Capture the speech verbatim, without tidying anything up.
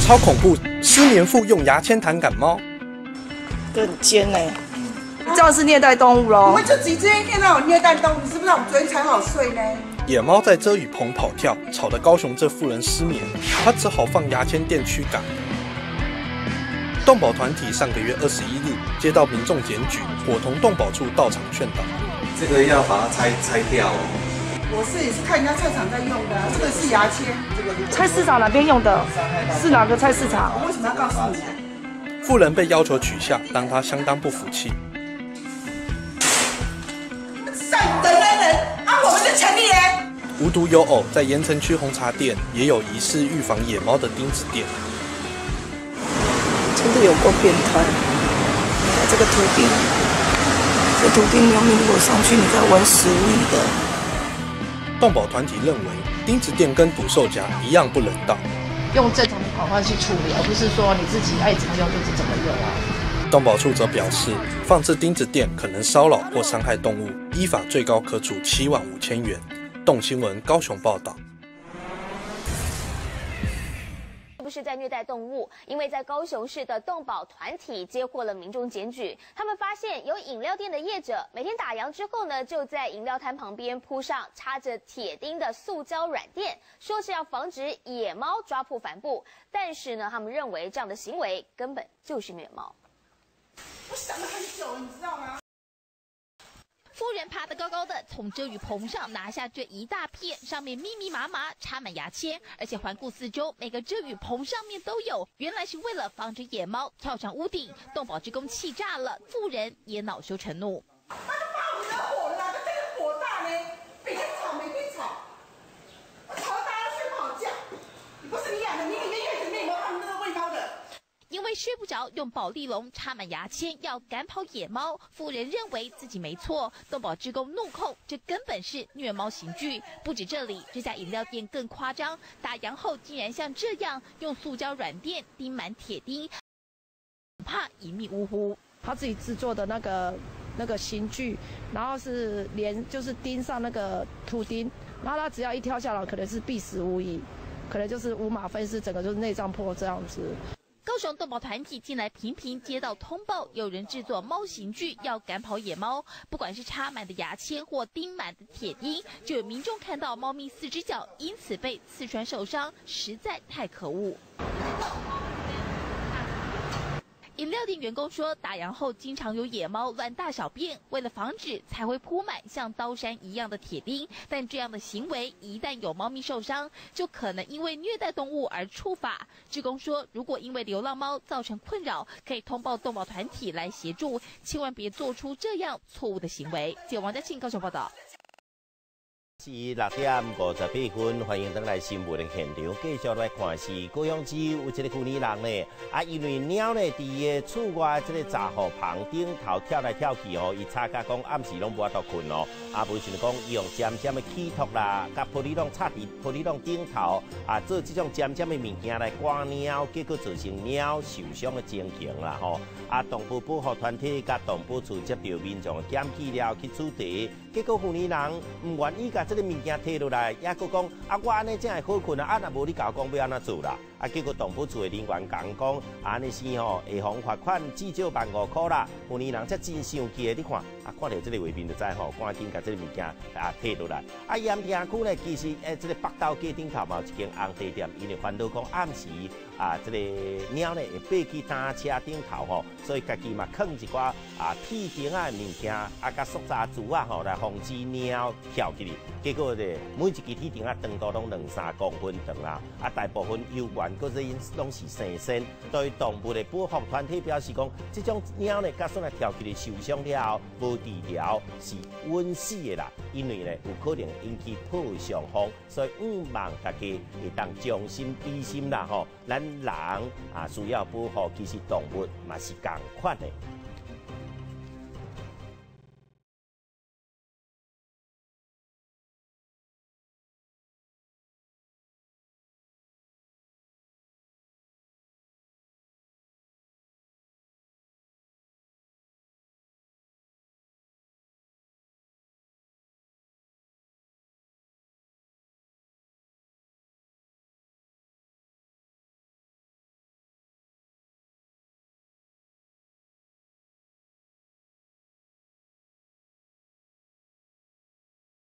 超恐怖！失眠妇用牙签弹感冒， 这很尖哎、欸，这样是虐待动物喽？ 我们就几只一天到晚虐待动物，是不是让我们昨天才好睡呢？ 野猫在遮雨棚跑跳，吵得高雄这妇人失眠，她只好放牙签垫驱赶。动保团体上个月二十一日接到民众检举，伙同动保处到场劝导。 这个要把它拆拆掉哦。 我是也是看人家菜场在用的、啊，这个是牙签。 菜市场哪边用的？是哪个菜市场？ 我为什么要告诉你、啊？ 妇人被要求取下，让她相当不服气。 善人人人，啊，我们是城里人。 无独有偶，在盐城区红茶店也有疑似预防野猫的钉子店。 真的有够变态！这个图钉，这图钉明明我上去，你在玩食物的。 动保团体认为，钉子店跟捕兽夹一样不人道， 用正常的方法去处理，而不是说你自己爱怎么用就是怎么用啊。 动保处则表示，放置钉子店可能骚扰或伤害动物，依法最高可处七万五千元。动新闻高雄报道。 不是在虐待动物，因为在高雄市的动保团体接获了民众检举，他们发现有饮料店的业者每天打烊之后呢，就在饮料摊旁边铺上插着铁钉的塑胶软垫，说是要防止野猫抓破帆布，但是呢，他们认为这样的行为根本就是虐猫。 我想了很久，你知道吗？ 妇人爬得高高的，从遮雨棚上拿下这一大片，上面密密麻麻插满牙签，而且环顾四周，每个遮雨棚上面都有。原来是为了防止野猫跳上屋顶，动保职工气炸了，妇人也恼羞成怒。 他就把我惹火了，这个火大呢，每天吵每天吵，我吵到大家睡不好觉。不是你养的，你里面院子里面有没有放那个喂猫的？ 因为睡不着，用保丽龙插满牙签要赶跑野猫，妇人认为自己没错，动保职工怒控这根本是虐猫刑具。不止这里，这家饮料店更夸张，打烊后竟然像这样用塑胶软垫钉满铁钉，怕一命呜呼。 他自己制作的那个那个刑具，然后是连就是钉上那个图钉，然后他只要一跳下来，可能是必死无疑，可能就是五马分尸，整个就是内脏破这样子。 高雄动保团体近来频频接到通报，有人制作猫刑具要赶跑野猫，不管是插满的牙签或钉满的铁钉，就有民众看到猫咪四只脚因此被刺穿受伤，实在太可恶。饮料店员工说，打烊后经常有野猫乱大小便，为了防止才会铺满像刀山一样的铁钉。但这样的行为一旦有猫咪受伤，就可能因为虐待动物而处罚。职工说，如果因为流浪猫造成困扰，可以通报动保团体来协助，千万别做出这样错误的行为。记者王嘉庆高雄报道。 是六点五十八分，欢迎登来新闻的现场，继续来看是高雄市有一个妇女人呢，啊，因为猫呢伫伊的厝外这个杂货棚顶头跳来跳去哦，伊吵甲讲暗时拢无法度困哦，啊，无想讲伊用尖尖的气托啦，甲玻璃拢插伫玻璃拢顶头，啊，做这种尖尖的物件来赶猫，结果造成猫受伤的情形啦吼，啊，动物保护团体甲动保处接到民众的检举了去处理，结果妇女人唔愿意甲这个物件摕落来，也佫讲啊，我安尼才会好困啊，啊，若无你甲我讲要安怎做啦？啊，结果动保处的人员讲讲，安尼是吼会罚罚款至少万五块啦。妇女人才真生气的，你看啊，看到这个画面就知吼，赶紧甲这个物件啊摕落来。啊，盐田区呢，其实诶，这个北斗街顶头嘛有一间红茶店，因为烦恼讲暗时啊，这个猫呢会爬去单车顶头吼，所以家己嘛放一寡啊铁钉啊物件啊，甲塑胶珠啊吼来防止猫跳起去。结果呢，每一支铁钉啊长度拢两三公分长啦，啊大部分有关搁是因拢是生鲜。对动物的保护团体表示讲，这种猫呢，假使来跳起来受伤了后，无治疗是稳死的啦，因为呢有可能引起破伤风，所以毋望大家会当将心比心啦吼。咱人啊需要保护，其实动物嘛是共款的。